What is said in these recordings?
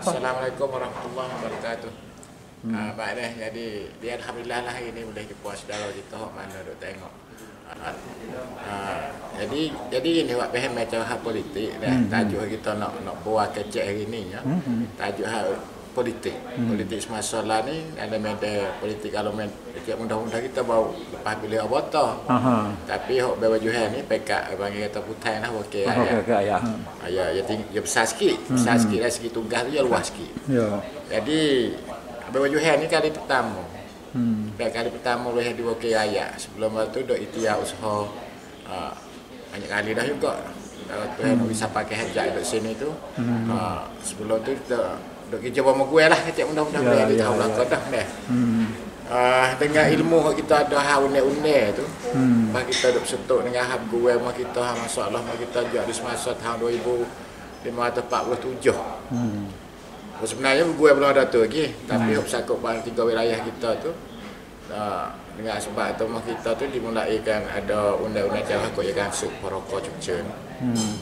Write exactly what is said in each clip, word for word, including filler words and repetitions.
Assalamualaikum warahmatullahi wabarakatuh. Hmm. Uh, baik dah. Jadi, dia alhamdulillah lah hari ni boleh jumpa saudara kita hok mana duk tengok. Uh, uh, jadi jadi ini buat faham macam hal politik dah. Hmm. Tajuk kita nak nak buat kecek hari ni ya. Hmm. Tajuk hal politik. Hmm. Politik semasa lah ni ada media politik kalau main setiap mudah-mudah kita bau lepas pilih abota. Aha. Tapi hok baju ni pekak panggil kata putai lah okey ya. Okey ya. Ya ya tinggi ya besar sikit. Besar hmm. sikit lah segi tugas tu ya luas sikit. Ya. Jadi baju ni kali pertama. Hmm. Dan kali pertama boleh di okey ayat. Sebelum tu dok ikhtiar usaha uh, banyak kali dah juga. Kalau tu hmm. bisa pakai hajat dok sini tu. Hmm. Uh, sebelum tu kita dok kerja sama gue lah kecek mudah-mudah boleh ya, dia tahu lah kau dah dah. Hmm. Uh, dengan ilmu kita ada hal unik-unik tu. Hmm. Bah kita dok setuk dengan hal gue mah kita masalah mah kita jadi semasa tahun dua ribu lima ratus empat puluh tujuh. Hmm. Sebenarnya gue belum ada tu lagi, tapi hok sakut pada tiga wilayah kita tu. Uh, dengan sebab tu mah kita tu dimulaikan ada undang-undang cara kau yang masuk perokok cucun. Hmm.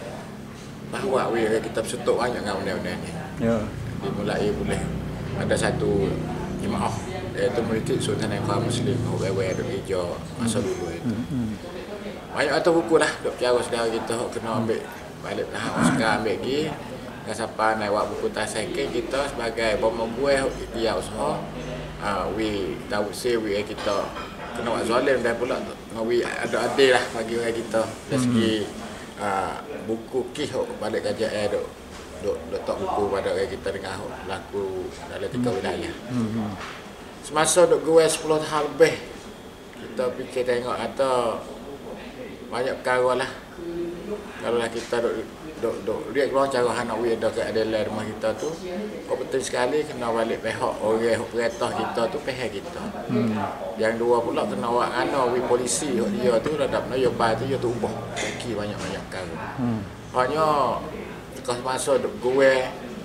Bahawa we kita bersetuk banyak dengan undang-undang ni. Ya. Dimulai boleh ada satu jemaah iaitu Merikit Sultan Al Muslim Huawei ada hijau masa dulu itu. Hmm. Banyak atau buku lah dok cara saudara kita hok kena ambil balik lah sekarang ambil lagi. Dan siapa naik buat buku tasakin kita sebagai bomba gue dia usaha uh, we tahu say we kita kena buat zalim dan pula we ada adil lah bagi orang kita dari segi uh, buku kih balik kerja eh dok dok letak buku pada orang kita dengan laku dalam tiga wilayah. Semasa dok gue sepuluh tahun lebih kita fikir tengok atau banyak perkara lah kalau lah kita dok dok dok lihat keluar cara anak we ada keadilan rumah kita tu kau penting sekali kena balik pihak orang hok perintah kita tu pihak kita. Hmm. Yang dua pula kena awak ana we polisi hok dia tu redap nyobai tu dia tu ubah bagi banyak-banyak perkara. Hmm. Hanya tekas masa dok gue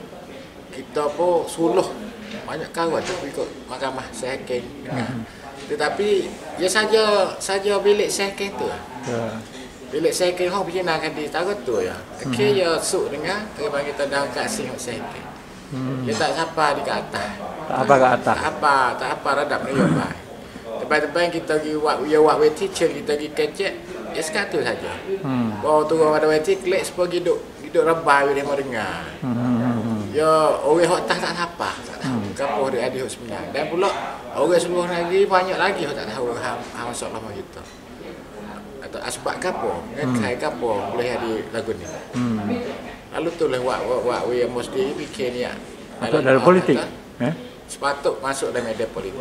kita pun suluh banyak perkara tu ikut mahkamah sehakim. Hmm. Tetapi ya saja saja bilik sehakim tu. Ya. Bilik saya kira orang berjenang di taruh tu ya. Okey ya suk dengar kalau kita dah kat sini saya kira. Dia tak siapa di ke atas. Tak apa ke atas. Tak apa, tak apa redap ni yo bai. Tepat-tepat kita pergi buat ya buat wet teacher kita pergi kecek ya sekatu saja. Hmm. Bawa turun pada wet teacher klik supaya hidup hidup rebai dia mau dengar. Hmm. Ya orang hok tak tak apa. Tak tahu gapo dia ada hok sebenarnya. Dan pula orang seluruh lagi banyak lagi hok tak tahu hal masalah kita. Atau asbab gapo kan hmm. kai gapo boleh ada lagu ni. Hmm. Lalu tu lah wak wak wak we mesti fikir ni ya. Masuk dalam politik. Eh? Sepatut masuk dalam media politik.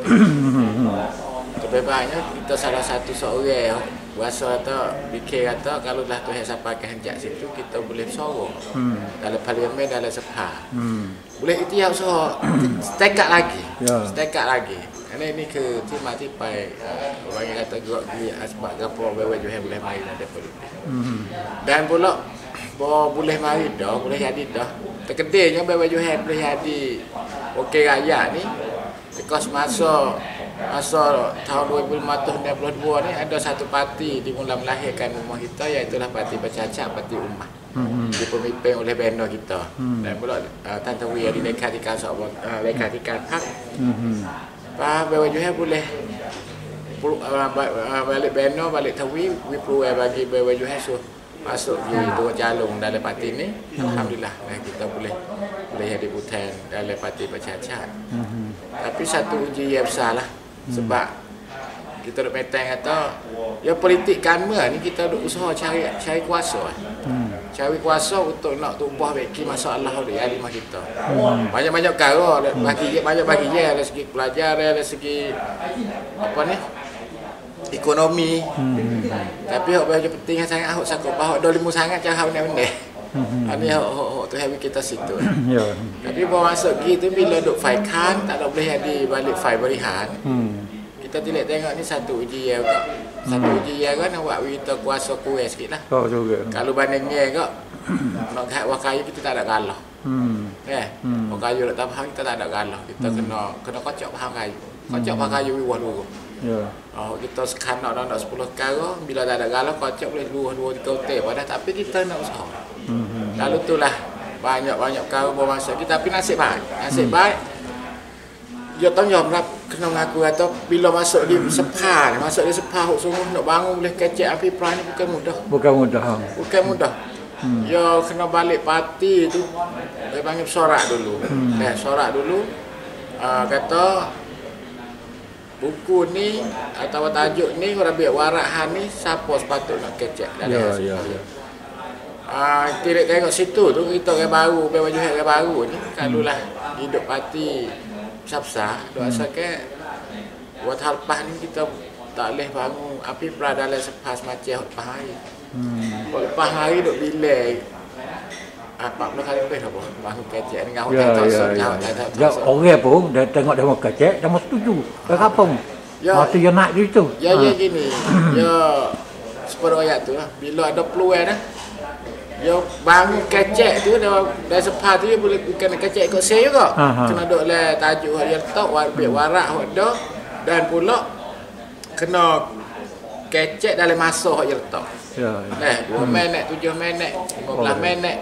Kebebasannya kita salah satu seorang berasa atau fikir kata kalau dah tu siapa akan henjak situ kita boleh sorong. Hmm. Dalam parlimen dalam sepah. Hmm. Boleh ikhtiar usaha setakat lagi. Ya. Setakat lagi. Kerana ini ke timati pai orang yang kata gerak di asbab gapo bawa juga boleh mari dalam politik. Hmm. Dan pula bahawa boleh mari dah, boleh jadi dah. Terkedainya bawa juga boleh jadi okey rakyat ni. Because masa masa tahun dua ribu lima belas dan dua ribu dua ni ada satu parti dimula melahirkan rumah kita iaitu Parti Bercacak, Parti Ummah. Hmm. Dipimpin oleh benda kita. Hmm. Dan pula uh, Tan Tawi di dekat di kantor uh, dekat di kantor. Hmm. Pak bawa juga boleh uh, balik benda balik Tawi we perlu bagi bawa juga so masuk di dua calon dalam parti ni. Hmm. Alhamdulillah nah, kita boleh boleh jadi putan dalam Parti Bercacak. Hmm. Tapi satu uji yang besar lah. Hmm. Sebab kita duk metang kata ya politik kanma ni kita duk usaha cari cari kuasa. Hmm. Cari kuasa untuk nak ubah beki masalah dia di kita. Hmm. Banyak-banyak perkara bagi banyak bagi dia dari segi pelajar dari segi apa ni ekonomi. Hmm. Tapi hok baju penting sangat hok sakut bahok dolimu sangat cara benda-benda. Hmm. Ini hok hok tu habis kita situ. Ya. Tapi bawa masuk gitu bila duk faikan tak ada boleh jadi balik fai berihan. Hmm. Kita tidak tengok ni satu uji ya kak. Satu hmm. uji ya kan awak kita kuasa kuat sikitlah. Oh juga. Kalau bandingnya kak nak kat wakayu kita tak ada galah. Hmm. Ya. Hmm. Wakayu tak faham kita tak ada galah. Kita hmm. kena kena kocok faham kayu. Kocok hmm. faham kayu wah dulu. Ya. Oh kita sekarang nak nak sepuluh perkara bila tak ada galah kocok boleh dua dua tiga hotel padahal tapi kita nak usaha. Hmm. Lalu itulah banyak-banyak perkara berbangsa kita, tapi nasib baik. Nasib hmm. baik. Diaต้องยอมรับขนมงากูatau bila masuk di sepah, masuk di sepah sungguh nak bangun boleh kecek api perang ni bukan mudah. Bukan mudah. Bukan mudah. Hmm. Ya kena balik parti tu. Dia panggil sorak dulu. Hmm. Eh sorak dulu. Uh, kata buku ni atau tajuk ni Rabi' Warahan ni siapa sepatut nak kecek dalam. Ya ya ya. Ah, uh, kita tengok situ tu kita orang baru, baju orang baru ni kalulah hidup parti Sabsa, doa hmm. ke buat hal pah ni kita tak boleh bangun api berada dalam sepas macam lepas hari. Hmm. Lepas hari duk bila apa puluh kali lebih dah bangun kecek dengan ya, hotel ya, ya, ya. Ya, orang pun dah tengok dia mau kecek, dah mau setuju. Ke kampung. Ya. Mati dia nak dia tu. Ya, ha. Ya gini. Ya separuh ayat tu lah. Bila ada peluang dah. Ya bangun kecek tu dah dah sepah tu dia boleh bukan kecek ikut saya juga. Aha. Kena duk lah tajuk yang letak warak warak dah dan pula kena kecek dalam masa yang letak. Ya. Nah, dua hmm. minit, tujuh minit, lima belas oh. minit.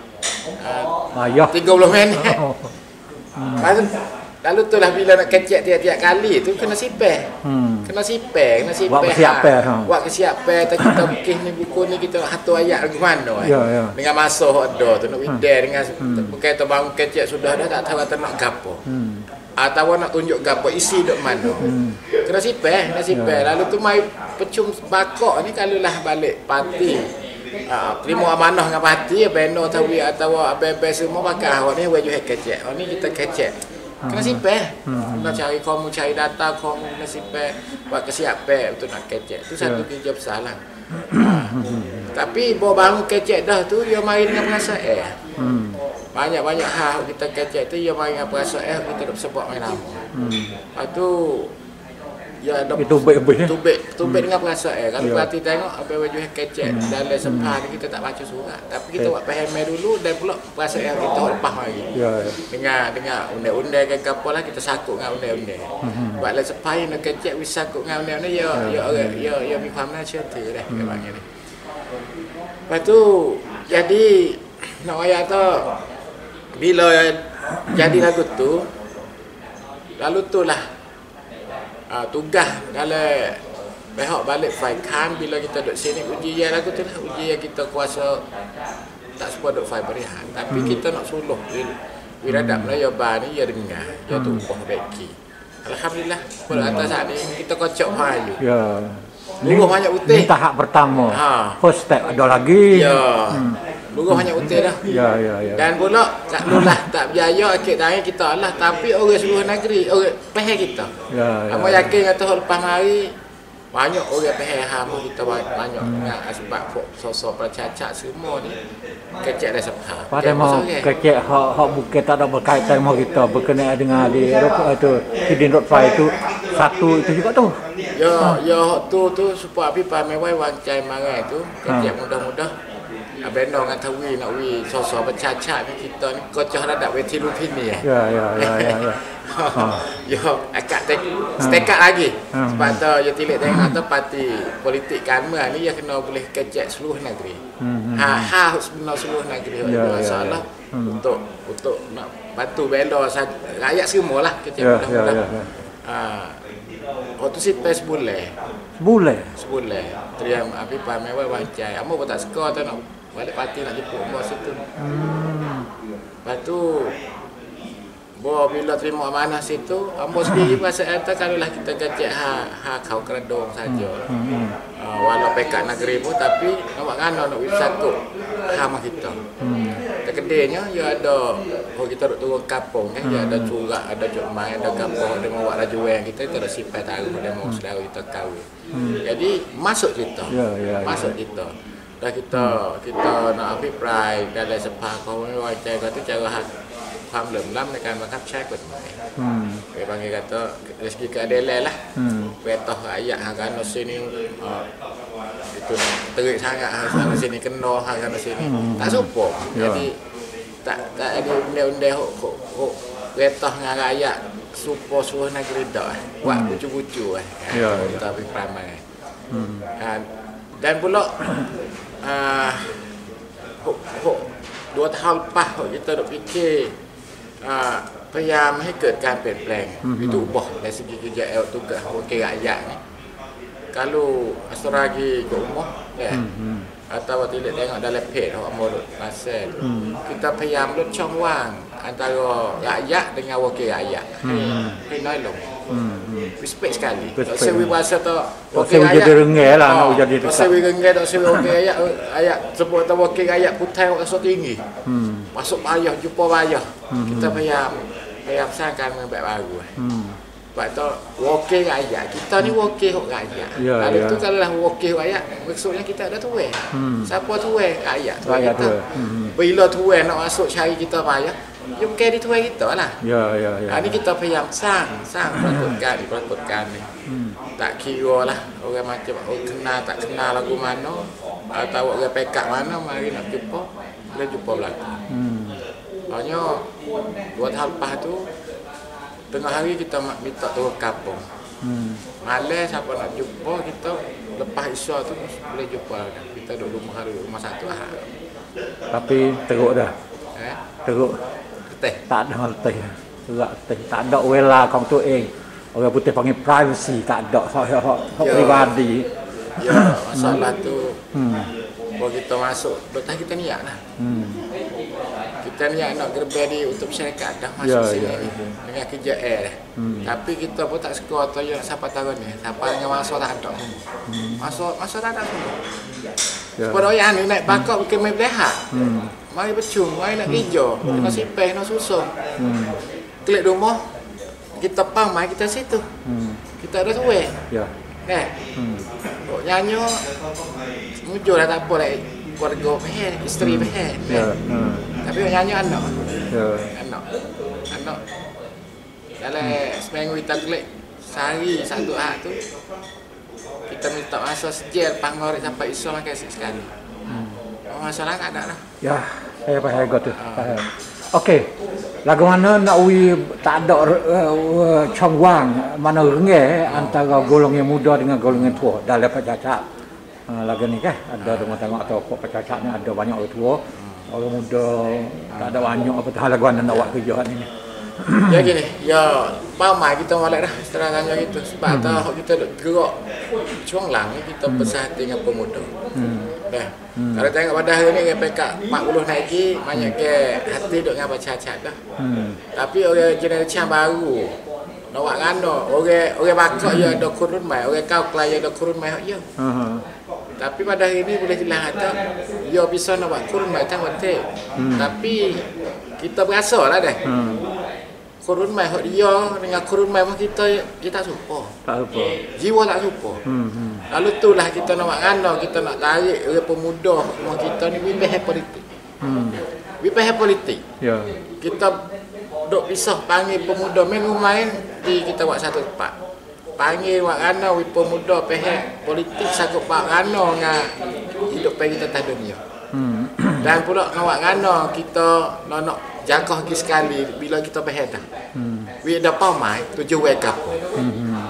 Ah, uh, tiga puluh minit. Oh. Hmm. Lalu, lalu tu lah bila nak kecek tiap-tiap kali tu kena sipeh. Hmm. Kena sipeh, kena sipeh. Buat kesiapeh. Ha. Buat kesiapeh tak kita mungkin ni buku ni kita nak hantar ayat lagi mana eh. Ya, ya. Dengan masa ada tu nak wideh hmm. dengan hmm. bukan tu bangun kecek sudah dah tak tahu tak nak gapo. Hmm. Atau nak tunjuk gapo isi duk mana. Hmm. Kena sipeh, kena sipeh. Ya. Lalu tu mai pecum bakok ni kalulah balik parti. Ah, terima amanah dengan parti, beno tawi atau apa-apa semua pakai awak ni wajib kecek. Oh ni kita kecek. Kena sipeh. Hmm. Kena cari kamu cari data kamu kena sipeh buat kesiapeh untuk nak kecek. Tu satu yeah. kerja besar lah. Tapi bawa bangun kecek dah tu dia main dengan perasaan. Hmm. Banyak-banyak hal kita kecek tu dia main dengan perasaan kita tak sebab main lama. Hmm. Lepas tu ya ada tubik-tubik tubik tubik dengan perasaan. Kalau berarti tengok apa baju kecek hmm. dalam sepah ni kita tak baca surat. Tapi kita buat faham dulu dan pula perasaan kita lepas lagi. Ya, ya. Dengan dengan undang-undang ke apa lah kita sakut dengan undang-undang. Hmm. Buat dalam sepah nak kecek wis sakut dengan undang-undang ya ya ya ya mi faham lah cerita dah panggil ni. Lepas tu jadi nak ayat tu bila jadi lagu tu lalu tu lah Uh, tugas kalau pihak balik faikan bila kita duduk sini uji yang lagu tu lah uji yang kita kuasa tak semua duduk fai berihan tapi hmm. kita nak suluh wiradab Melayu Bar ni ya dengar ya tu upah baiki alhamdulillah pada atas saat ni kita kocok hayu ya luruh banyak putih tahap pertama ha. First step ada lagi ya hmm. Luruh banyak putih dah. Ya ya ya. Dan pula tak lulah tak berjaya akhir tangan kita Allah tapi orang seluruh negeri orang peheh kita. Ya ya. Amo yakin kata lepas hari banyak orang peheh hama kita banyak dengan hmm. sebab sosok percacat semua ni kecek dah sepah. Pada mau kecek hak hak bukan tak ada berkaitan dengan kita berkenaan dengan di Eropah tu Hidden Road Fire tu satu itu juga tu. Ya ya tu tu supaya api pamewai wancai marai tu kecek mudah-mudah Abeno dengan tawi nak wi sosok bercacat ni kita ni kocah dah weti lupin ni eh. Ya ya ya ya ya. Ha. Yo akak tek stekat lagi. Sebab tu yo tilik tengok tu parti politik Kanma ni dia kena boleh kecek seluruh negeri. Ha ha sebenar seluruh negeri. Masalah untuk untuk nak bantu bela rakyat semualah kecek mudah-mudah. Ha. Waktu si pes boleh. Boleh. Sebulan. Triam api pamewai wancai. Amo pun tak suka tu nak balik parti nak jemput bos itu. Hmm. Lepas tu Bo bila terima amanah situ, amo sendiri pasal kata kalaulah kita kecek ha ha kau keredong saja. Hmm. Uh, walau pekat negeri pun tapi nampak ngano nak satu hama kita. Hmm. Kedainya ya ada oh kita duk turun kampung kan, ya ada curak, ada jok mai, ada kampung, ada mawak rajuan kita kita dah simpan tahu dia mau saudara kita kahwin. Hmm. Jadi masuk kita. Ya, ya, masuk ya. kita. Dah kita hmm. kita nak apipride dalam sepah kau wajar kata cara hakความเหลื่อมล้ำในการบังคับใช้กฎหมายไปบางทีก็dari segi keadilan lah petah rakyat harga sini itu terik sangat harga sini kena harga sini tak support jadi tak tak ada undang-undang hok petah dengan rakyat support seluruh negeri dah buat bucu-bucu eh kita pergi peramai dan pula hok hok dua tahun lepas kita dok fikir uh,พยายามให้เกิดการเปลี่ยนแปลง itu ubah dari segi kerja tugas wakil rakyat ni. Kalau asal lagi ke rumah ya, atau tidak tengok dalam page awak modul pasal kitaพยายามลดช่องว่าง antara rakyat dengan wakil rakyatให้น้อยลง respect sekali. Tak sewi bahasa tu wakil rakyat jadi rengai lah nak jadi dekat. Tak sewi rengai, tak sewi wakil rakyat rakyat sebut tu wakil rakyat putih rasa tinggi. Masuk payah jumpa payah. Kitaพยายามพยายามสร้างการเมืองแบบbaru. Sebab tu wakil rakyat, kita ni wakil rakyat. Kalau tu kalau lah wakil rakyat, maksudnya kita ada tuai. Siapa tuai? Rakyat. Rakyat tu. Bila tuai nak masuk cari kita payah, dia bukan di tuai kita lah. Ya, ya, ya. Ini kitaพยายามสร้างสร้างปรากฏการณ์ปรากฏการณ์ni. Tak kira lah orang macam oh, kenal tak kenal lagu mana atau orang pekak mana mari nak jumpa, boleh jumpa belakang. Hanya dua tahun lepas tu tengah hari kita minta turun kampung. Malam siapa nak jumpa kita lepas Isya tu boleh jumpa. Kita duduk rumah hari rumah satu ahad. Tapi teruk dah. Eh? Teruk. Teh. Tak ada letih. Teruk letih. Tak ada welaของตัวเอง Orang putih panggil privacy, tak ada hak-hak pribadi. Ya, masalah tu. Hmm. Kalau kita masuk, betul kita niat lah. Hmm. Kita niat nak gerbang di untuk masyarakat dah masuk ya, sini ya, ya. Dengan kerja air dah. Hmm. Tapi kita pun tak suka atau ya siapa tahu ni. Siapa dengan masuk tak ada. Hmm. Masuk masuk tak ada semua. Ya. Pada orang ni naik bakar bukan main belehat. Hmm. Mari bercung, mari nak kerja. Hmm. Kena sipeh, kena susung. Hmm. Klik rumah, kita pamai kita situ. Hmm. Kita ada tuai. Ya. Nah. Hmm. Kok nyanyo muncul dah tak apa lah keluarga peh, isteri peh. Ya. Hmm. Tapi nyanyo anak. Ya. Anak. Anak. Dalam hmm. seminggu kita klik sehari satu hari tu kita minta masa sejel pangor sampai isu makan sekali. Hmm. Oh, masalah tak ada lah. Ya, saya faham tu. Faham. Okey. Lagu mana nak wi tak ada uh, chong wang mana rengai oh. antara golongan muda dengan golongan tua dalam pecacak. Uh, lagu ni kan ada oh. dengan tengok atau pecacak ni ada banyak orang tua, hmm. orang muda oh. tak ada banyak apa hal lagu mana nak buat kerja ni. Ya gini, ya pamai kita molek dah setelah tanya gitu sebab hmm. tahu kita duk gerak cuang lang kita hmm. bersahati dengan pemuda. Hmm. Dah. Hmm. Kalau tengok pada hari ni dengan P K empat puluh naiki banyak ke hati duk dengan baca-baca dah. Hmm. Tapi orang generasi yang baru nak buat ngano, orang orang bakak ya ada kurun mai, orang kau kelaya ada kurun mai ya. Uh-huh. Tapi pada hari ni boleh jelas kata ya bisa nak buat kurun mai tang betul. Hmm. Tapi kita berasalah dah. Hmm. Kurun mai hak dia dengan kurun mai kita kita tak suka. Tak suka. Jiwa tak suka. Hmm, hmm. Lalu itulah kita nak buat ngano, kita nak tarik orang pemuda rumah kita ni bibih politik. Hmm. Bibih politik. Ya. Kita dok pisah panggil pemuda main main di kita buat satu tempat. Panggil buat ngano wi pemuda pihak politik sakut buat ngano dengan hidup kita atas dunia. Hmm. Dan pula nak buat ngano kita nak nak jangkau lagi sekali bila kita berhadap. Hmm. We ada pamai tujuh wake up. Hmm.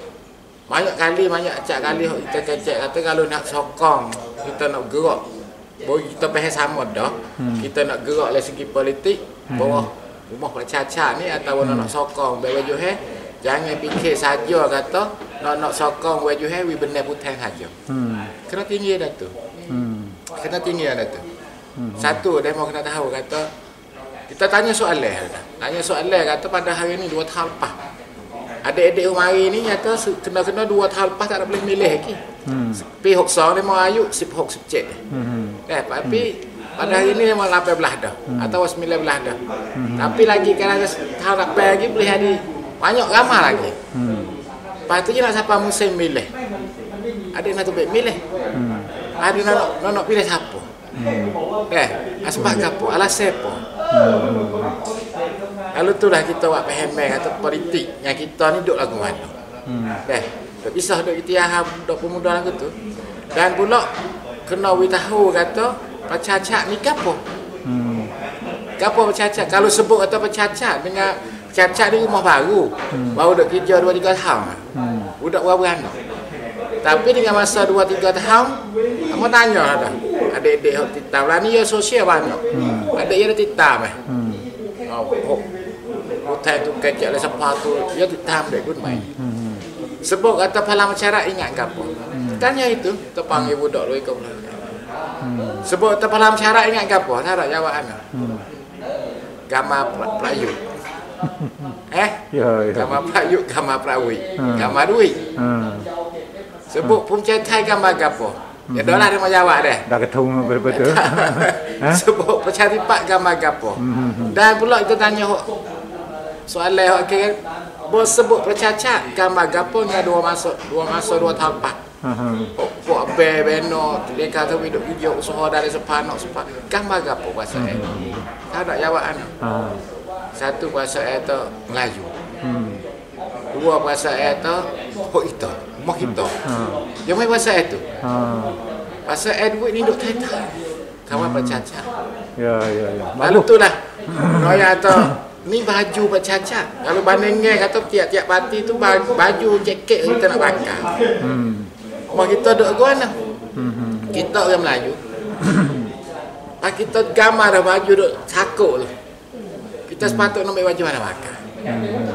Banyak kali banyak cak kali kita kecek kata kalau nak sokong kita nak gerak bagi kita faham sama dah. Hmm. Kita nak gerak dari segi politik hmm. bawah rumah cacat ni atau hmm. nak sokong baju he jangan fikir saja kata nak nak sokong baju he we benar putih saja. Hmm. Kena tinggi dah tu. Hmm. Kena tinggi dah tu. Hmm. Satu demo kena tahu kata kita tanya soalan tanya soalan kata pada hari ni dua tahun lepas adik-adik umari ni nyata kena-kena dua tahun lepas tak ada boleh milih lagi hmm. Pi hoksa ni mau ayu sip hok sip cek hmm. eh tapi hmm. pada hari ni memang lapan belas dah hmm. atau sembilan belas dah hmm. tapi lagi kalau tahun lepas lagi boleh ada banyak ramah lagi hmm. lepas tu je nak siapa musim milih adik nak tu baik milih hmm. adik nak, nak nak pilih siapa hmm. eh asbab apa alasan apa Hmm. Lalu itulah kita buat paham kata politik yang kita ni duduk lagu mana. Hmm. Eh, tak bisa duduk itiah duduk pemuda lagu tu. Dan pula kena we tahu kata pecacak ni gapo. Hmm. Gapo pecacak? Kalau sebut kata pecacak dengan pecacak di rumah baru, hmm. baru duduk kerja dua tiga tahun. Hmm. Budak berapa anak. Tapi dengan masa dua tiga tahun, kamu tanya ada. Ada adik-adik hok titam lah ni ya sosial banyak. Adik ya titam eh. Oh, hok hotel tu kecek le sepa tu ya titam dek pun main. Sebab kata pahala masyarakat ingat gapo. Tanya itu terpanggil budak lu ikut. Sebab kata pahala masyarakat ingat gapo? Cara jawapan. Gambar Melayu. Eh? Ya, ya. Gambar Melayu, gambar Perawi. Gambar duit. Sebab punca Thai gambar gapo. Ya dah lah dia mau jawab dah. Dah ketemu betul-betul. Sebab Persatuan gambar gapo. Dan pula kita tanya soalan hok ke bos sebut percacat gambar gapo dengan dua masa dua masa dua tahun empat. Buat be beno dia kata hidup hijau usaha dari sepanok sepan gambar gapo bahasa eh. Tak ada jawapan. Satu bahasa itu Melayu. Dua bahasa itu hok itu, mak itu. Yang mana bahasa itu? Bahasa Edward ni duk tanya. Kawan percacat. Ya ya ya. Lalu tu lah. Noya tu ni baju bercacat. Kalau bandingnya kata tiap-tiap parti tu baju jaket kita nak bakar. Hmm. Mak kita duk guana. Hmm. Kita orang Melayu. Pak kita gambar dah baju duk cakuk tu. Kita sepatutnya ambil baju mana bakar. Hmm.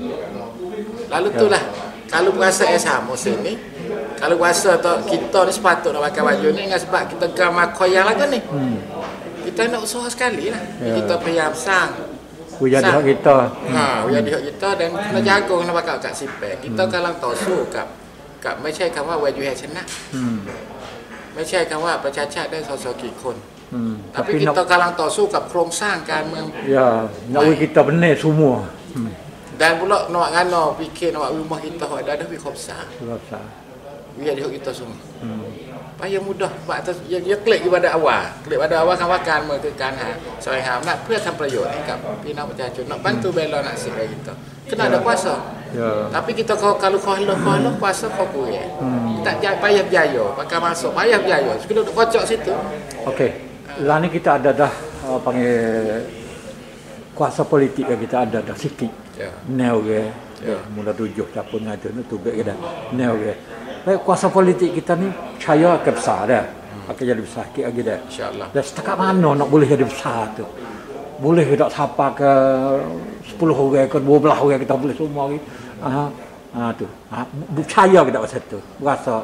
Lalu tu lah. Kalau puasa yang sama sini, kalau puasa tu kita ni sepatutnya bakar baju ni dengan sebab kita gambar koyak lagi ni. Hmm. Kita nak usaha sekali lah. Ya. Kita payah sang. Uya di hak kita. Ha, uya di hak kita dan kena jaga kena bakal kat sipek. Kita hmm. kalang tosu kat kat ไม่ใช่คำว่า where you have ชนะ Hmm. ไม่ใช่คำว่าประชาชาติได้สสกี่คน Hmm. Tapi, Tapi kita nak, kalang tosu kat โครงสร้างการเมือง Ya, nak uya kita benar semua. Hmm. Dan pula nak ngano fikir nak rumah kita hak ada wi khobsah. Khobsah. Uya di hak kita semua. Hmm. Payah mudah sebab dia, dia klik pada awal klik pada awalคำว่าการเมืองคือการหาแสวงหาอำนาจเพื่อทำประโยชน์ให้กับพี่น้องประชาชน nak bantu bela nasib kita kena ada kuasa ya. Tapi kita kalau kalau kalau kalau kuasa kau kuih hmm. tak jaya payah jaya pakai masuk payah jaya kita duduk kocok situ. Okey lah ni kita ada dah uh, panggil kuasa politik yang kita ada dah sikit ya. Neo ke ya. Mula tujuh capun ngadu tu be ke dah neo ke. Baik kuasa politik kita ni saya akan besar dah. Akan jadi besar sikit lagi dah. Insya-Allah. Dan setakat mana nak boleh jadi besar tu? Boleh tak siapa ke sepuluh orang ke dua belas orang kita boleh semua lagi. Ha. Ha tu. Ha percaya ke tak pasal tu? Rasa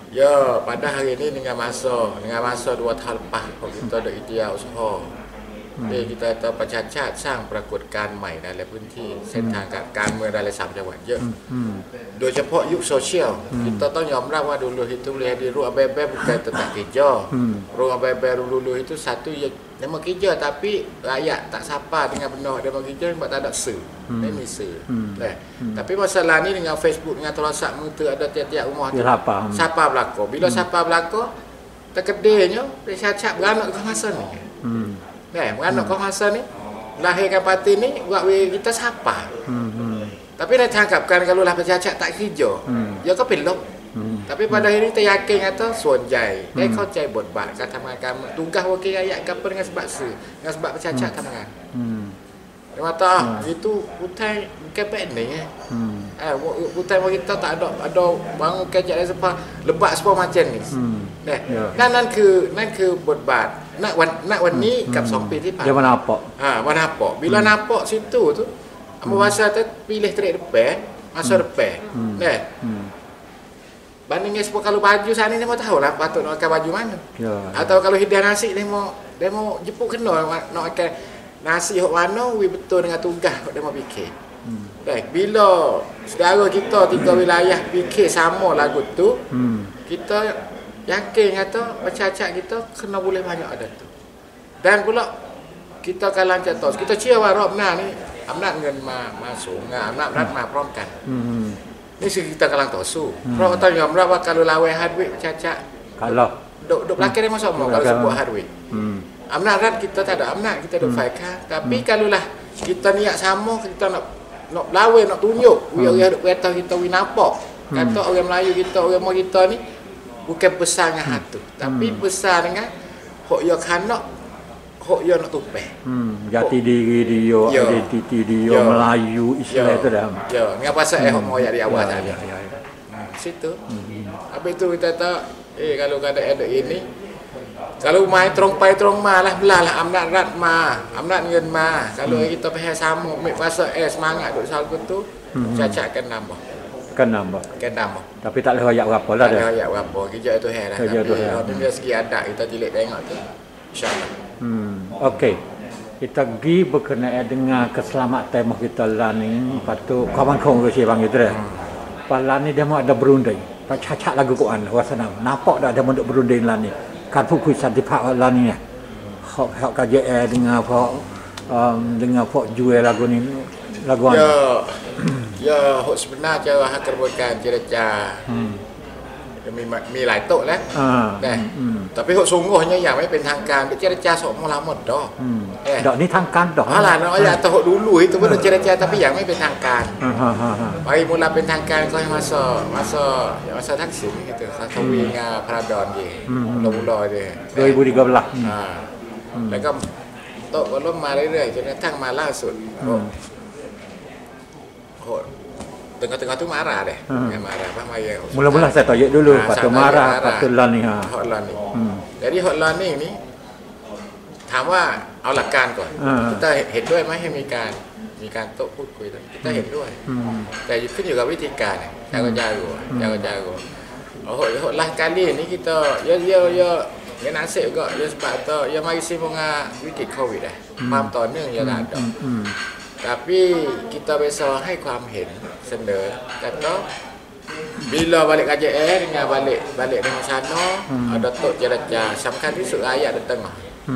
ya pada hari ini dengan masa dengan masa dua tahun lepas kita ada ikhtiar usaha. Hmm. Kita tahu Persatuan สร้างปรากฏการณ์ใหม่ในพื้นที่เส้นทางการเมืองในสามจังหวัดเยอะโดยเฉพาะยุคโซเชียล kita ต้องยอมรับว่าdulu itu lihat di ruang bebek bukan tentang kerja ruang bebek dulu itu satu nama kerja tapi rakyat tak sapa dengan benar nama kerja sebab tak ada ser ini ser tapi masalah ni dengan Facebook dengan telesak muter ada tiap-tiap rumah tu sapa belaka bila sapa belaka terkedainya Persatuan beranak ke masa ni Nah, beranak kau masa ni lahirkan parti ni buat kita siapa? Hmm. Tapi nak cakapkan kalau lah Persatuan tak kerja, hmm. diaก็เป็นลบ Hmm. Tapi pada hari ini saya yakin kata ส่วนใหญ่ได้เข้าใจบทบาทการทำงานการtugas wakil rakyat apa dengan sebab se dengan sebab Persatuanทำงาน Hmm. Dia kata hmm. itu hutan kepek ni eh. Hmm. Eh hutan kita tak ada ada bangun kerja dari sebab lebat semua macam ni. Hmm. Nah, yeah. นั่นนั่นคือนั่นคือบทบาทณวันณวันนี้กับสองปีที่ผ่าน Dia nampak. Ha, nampak. Bila hmm. nampak situ tu, apa bahasa tu pilih trade depan, masa depan. Hmm. Nah. Hmm. Bandingnya sebab kalau baju sana ni mau tahu lah patut nak pakai baju mana. Ya. Atau kalau hidangan nasi dia mau dia mau jemput kena nak pakai nasi hok mana wi betul dengan tugas hok dia mau fikir. Hmm. Baik, bila saudara kita tiga wilayah fikir sama lagu tu, hmm. kita yakin kata Persatuan kita kena boleh banyak ada tu. Dan pula kita kalang catos, kita เชื่อว่ารอบหน้านี่อำนาจเงินมามาสูงอำนาจรัฐมาพร้อมกัน นี่คือ kita กำลังต่อสู้ เพราะต้องยอมรับว่า kalau lawan hardware Persatuan kalau duk duk belakang dia masuk kalau sebut hardwareอำนาจรัฐ kita tak ada อำนาจ kita duk faikah tapi kalau lah kita niat sama kita nak nak lawan nak tunjuk orang duk kata kita wi nampak kata orang Melayu kita orang Melayu kita ni bukan besar dengan hatu tapi besar dengan hok yo kanak hok yo nak tupeh hmm jati diri dia identiti dia Melayu Islam tu dah ya dengan pasal eh hok moyak di awal tadi ya situ habis tu kita tak eh kalau kada ada ini Kalau main terong pai terong ma lah belah lah amnat rat ma, amnat งิน ma. Kalau hmm. kita pergi sama mik fasa eh semangat duk salku tu, hmm. cacat kan nambah. Kan nambah. Kan nambah. Tapi tak boleh royak berapa lah dah. Tak boleh royak berapa. Kerja tu hai lah. Kerja tu hai. Tapi dia segi adat kita tilik tengok tu. Insya-Allah. Hmm. Okey. Kita pergi berkenaan dengan keselamatan tema kita lah ni. Lepas tu kawan kong ke bang itu dah. Pala ni dia mau ada berunding. Pak cacat lagu Quran wasana. Nampak dah ada mau berunding lah ni. การพูดคุยสันติภาพเราเนี่ยเขาเขาก็แย่denganพวกdenganพวกยูเอ lagu ni lagu ya ya sebenarnya cara gerakan เจรจา มีมีหลายโต๊ะแล้วนะtapi hok sungguhnya yang ไม่เป็นทางการเจรจาsok mulamat dah dak niทางการdah alah no ya atau hok dulu itu baru เจรจา tapi yang ไม่เป็นทางการ bagi mula เป็นทางการก็ masa masa masa Thaksin gitu Sawi dengan Pradon je mula-mula je dua ribu tiga belas อ่าแล้วก็โต๊ะก็ล้มมาเรื่อยๆจนกระทั่งมาล่าสุดโห tengah-tengah tu marah deh. Hmm. Marah apa maya. Mula-mula saya tanya dulu, lepas tu marah, lepas tu lan ni ha. Hot lan ni. Jadi hot lan ni ni ถามว่าเอาหลักการก่อน kita เห็นด้วยมั้ยให้มีการมีการโต๊ะพูดคุยกัน kita เห็นด้วยแต่ขึ้นอยู่กับวิธีการเนี่ย jago jago jago jago hot hot lan kali ni kita ya ya ya ya nasib juga ya sebab tu ya mari sibuk dengan วิกฤตโควิด ความต่อเนื่องya tak ada. Tapi kita biasa ให้ความเห็นเสนอ kata bila balik K J S dengan balik balik dengan sana ada tok jeraja สำคัญที่สุด ayat di tengah.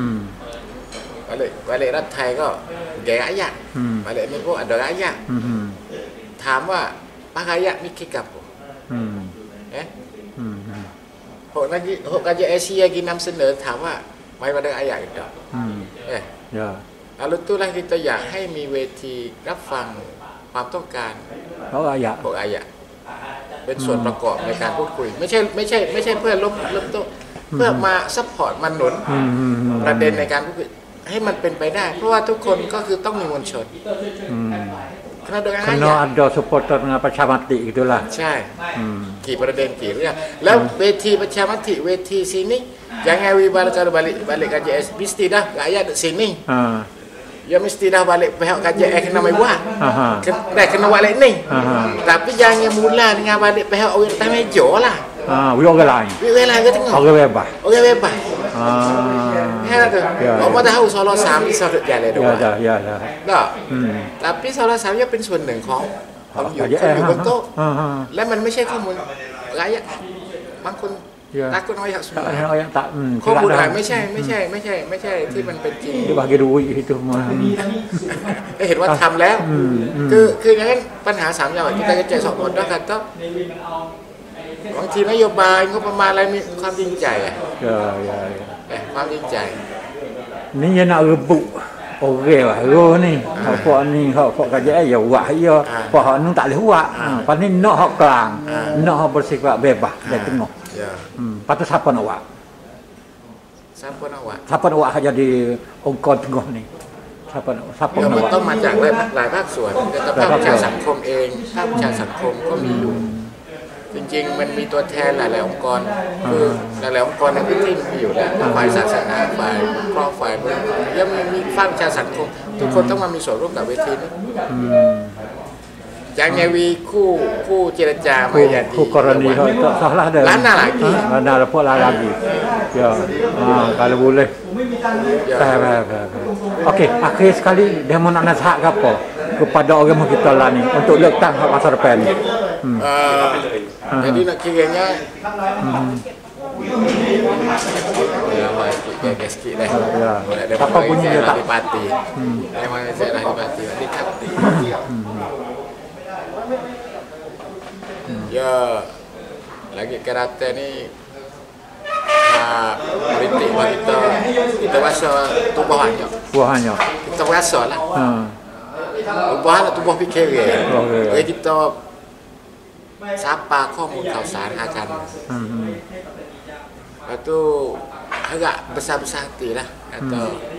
Balik balik รัฐไทยก็แก้ayat. Balik ni pun ada ayat. ถามว่า pak ayat ni ke apa? Eh? พวกนั้นพวก K J S ที่นำเสนอถามว่าไม่ว่าได้ ayat อีกต่อ เอ๊ะ ya lalu itulah kita อยากให้มีเวทีรับฟังความต้องการพวกอายะพวกอายะเป็นส่วนประกอบในการพูดคุยไม่ใช่ไม่ใช่ไม่ใช่เพื่อล้มล้มโต๊ะเพื่อมาซัพพอร์ตมันหนุนประเด็นในการพูดคุยให้มันเป็นไปได้เพราะว่าทุกคนก็คือต้องมีมวลชนkarena dengan ayat kena ada supporter dengan ประชามติ itulah ใช่กี่ประเด็นกี่เรื่องแล้วเวทีประชามติเวที sini jangan wibal kalau balik balik K J S mesti dah ayat di sini ya mesti dah balik pihak K J S kena mai buat. Dah kena balik ni. Tapi jangan mula dengan balik pihak orang atas meja lah. Ah, we orang lain. We orang lain ke tengok. Orang bebas. Orang bebas. Ah. Ya tu. Apa tahu Solo Sam ที่ สรุป jalan tu. Ya, ya, ya. Dah. Tapi Solo Sam เนี่ยเป็นส่วนหนึ่งของของอยู่อยู่บนโต๊ะและมันไม่ใช่ข้อมูลรายละบางคนtakut orang semua. Tak orang tak.ข้อมูลอะไรไม่ใช่ไม่ใช่ไม่ใช่ไม่ใช่ที่มันเป็นจริง Dia bagi duit itu mah. ได้เห็นว่าทำแล้วคือคืออย่างนั้นปัญหาสามอย่างที่เราจะเจอสองคนด้วยกันต้องบางทีนโยบายงบประมาณอะไรมีความจริงใจอ่ะ Ya, ya, ya. ความจริงใจ Ni yang nak rebut orang baru ni. Hak ni hak K J S ya buat ya. Hak hak ni tak boleh buat. Pas ni nak hak kelang. Nak hak bersifat bebas dari tengah. Ya. Hmm. Lepas tu siapa nak buat? Siapa nak buat? Siapa nak buat jadiองค์กร tengah ni? Siapa nak siapa nak buat? ต้องมาจากหลายหลายภาคส่วนแต่ภาคประชาสังคมเองภาคประชาสังคมก็มีอยู่จริงๆมันมีตัวแทนหลายๆองค์กรคือหลายๆองค์กรในพื้นที่มีอยู่แล้วฝ่ายศาสนาฝ่ายปกครองฝ่ายเมืองยังมีภาคประชาสังคมทุกคนต้องมามีส่วนร่วมกับเวทีนี้Jangan wi ku ku เจรจา mai jadi. Ku korani tak salah dah. Lana lagi. Lana lepas lagi. Ya. Ha, kalau boleh. Ya. Okey, akhir sekali dia mau nak nasihat ke apa kepada orang kita lah ni untuk letak hak masa depan ni. Hmm. Uh, jadi nak kiranya ya, baik, sikit dah. Ya. Apa bunyi dia tak dipati. Hmm. Memang saya dah dipati, dikati. Ya, lagi karate ni uh, politik kita kita rasa tubuhannya. Tubuhannya. Kita rasa lah. Hmm. Tubuhan tubuh fikir dia. Jadi kita sapa ข้อมูลข่าวสารหากัน Hmm. Lepas tu agak besar-besar hati lah kata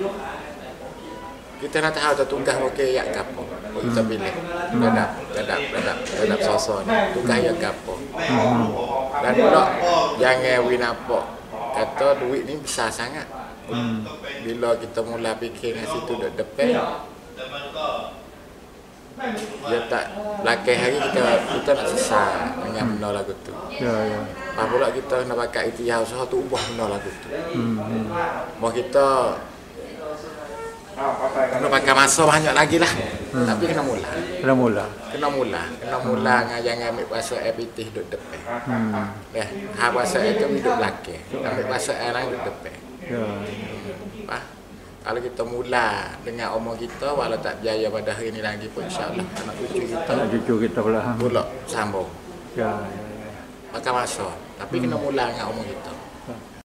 kita nak tahu tugas okey yak gapo kita pilih dadap dadap dadap dadap sosok ni tugas yak gapo dan pula jangan winapok kata duit ni besar sangat. Hmm. Bila kita mula fikir dengan situ duduk depan, dia tak belakang hari kita kita nak sesat dengan benda lagu tu. Ya, ya. Apa pula kita nak pakai ikhtiar usaha tu ubah benda lagu tu. Hmm. hmm. Mau kita kena pakai masa banyak lagi lah. Hmm. Tapi kena mula. Kena mula. Kena mula. Kena mula dengan jangan ambil bahasa air putih duduk depan. Hmm. Dah, ha bahasa air tu duduk belakang. Ambil bahasa air lain duduk depan. Ya. Apa? Kalau kita mula dengan umur kita, walau tak berjaya pada hari ini lagi pun insya-Allah anak cucu kita, Anak cucu kita pula. pula sambung. Ya, ya, ya. Pakai masa. Tapi hmm. kena mula dengan umur kita.